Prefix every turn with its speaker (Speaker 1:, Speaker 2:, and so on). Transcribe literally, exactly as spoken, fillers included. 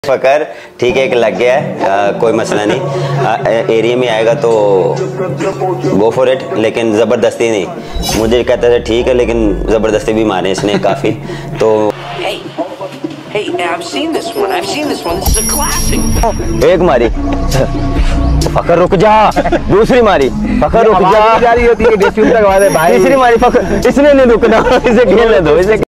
Speaker 1: फकर ठीक है, एक लग गया है, आ, कोई मसला नहीं। आ, एरिया में आएगा तो गो फॉर इट, लेकिन ज़बरदस्ती नहीं। मुझे कहता था ठीक है, लेकिन ज़बरदस्ती भी मारे इसने काफ़ी। तो
Speaker 2: hey, hey, I've seen this one. I've seen this one. This is a classic.
Speaker 1: एक मारी, फकर रुक जा, दूसरी मारी, फकर रुक जा, जा रही होती है, तीसरी मारी, फकर इसने नहीं रुकना, इसे खेलने दो, इसे